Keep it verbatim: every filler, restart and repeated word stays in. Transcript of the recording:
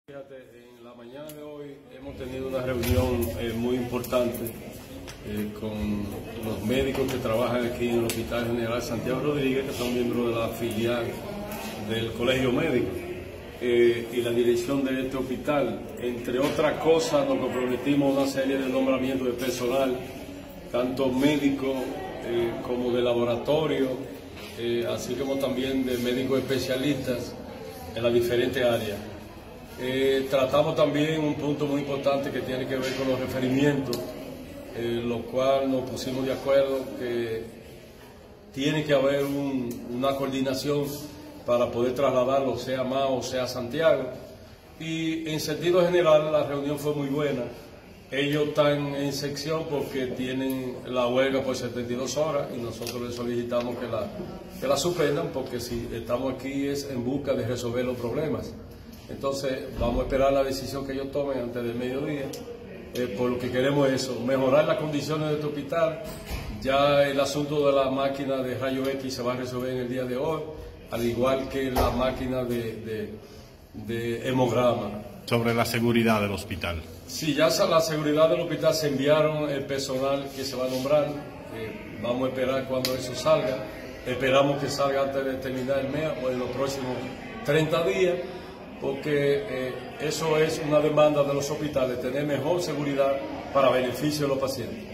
Fíjate, en la mañana de hoy hemos tenido una reunión eh, muy importante eh, con los médicos que trabajan aquí en el Hospital General Santiago Rodríguez, que son miembros de la filial del Colegio Médico, eh, y la dirección de este hospital. Entre otras cosas, nos comprometimos a una serie de nombramientos de personal, tanto médico eh, como de laboratorio, eh, así como también de médicos especialistas en las diferentes áreas. Eh, tratamos también un punto muy importante que tiene que ver con los referimientos, eh, lo cual nos pusimos de acuerdo que tiene que haber un, una coordinación para poder trasladarlo, sea a Mao o sea a Santiago. Y en sentido general la reunión fue muy buena. Ellos están en sección porque tienen la huelga por setenta y dos horas y nosotros les solicitamos que la, que la suspendan, porque si estamos aquí es en busca de resolver los problemas. Entonces vamos a esperar la decisión que ellos tomen antes del mediodía, eh, por lo que queremos es eso, mejorar las condiciones de este hospital. Ya el asunto de la máquina de rayos X se va a resolver en el día de hoy, al igual que la máquina de, de, de hemograma. Sobre la seguridad del hospital. Sí, ya la seguridad del hospital se enviaron el personal que se va a nombrar, eh, vamos a esperar cuando eso salga, esperamos que salga antes de terminar el mes o en los próximos treinta días. Porque eh, eso es una demanda de los hospitales, tener mejor seguridad para beneficio de los pacientes.